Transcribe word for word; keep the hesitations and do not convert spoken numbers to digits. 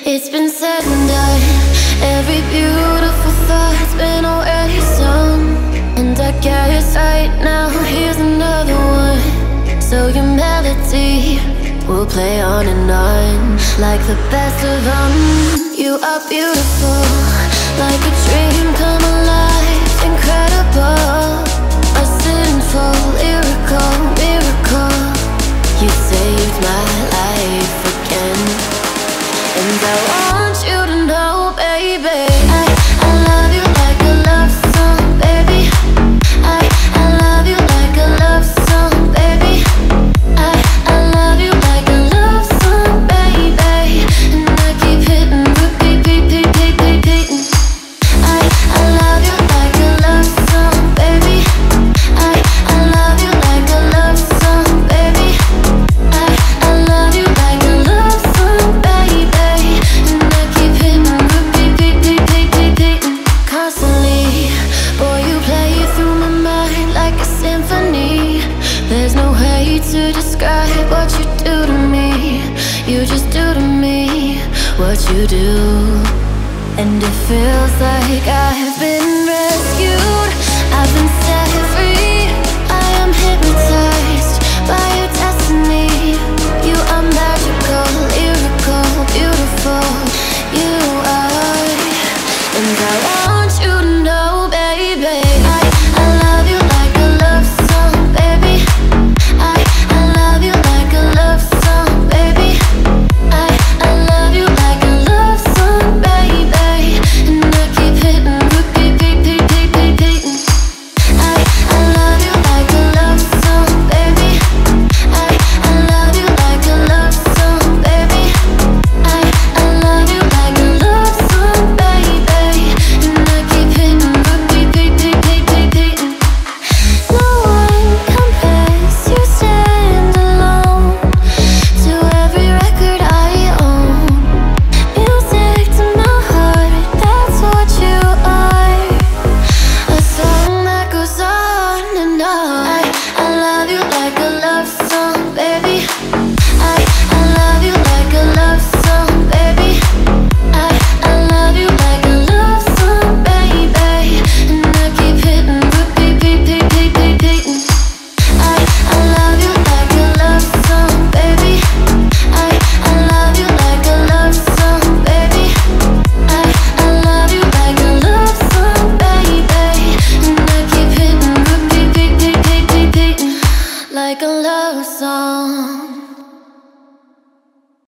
It's been said and done. Every beautiful thought's been already sung. And I guess right now here's another one. So your melody will play on and on, like the best of them. You are beautiful, like a dream come alive. Incredible, a sinful, lyrical miracle. You saved my life again. And I want you to know, baby, I, I love you like a love song, baby. I, I love you like a love song, baby. I, I love you like a love song, baby. And I keep hitting, repeat, repeat, repeat, repeating. I, I love you like a love song, baby. I, I love you like a love song, baby. I, I love you like a love song, baby. And I keep hitting, repeat, repeat, repeat, repeating. Constantly, boy, you play through my mind like a symphony. There's no way to describe what you do to me. You just do to me what you do. And it feels like I've been rescued. I've been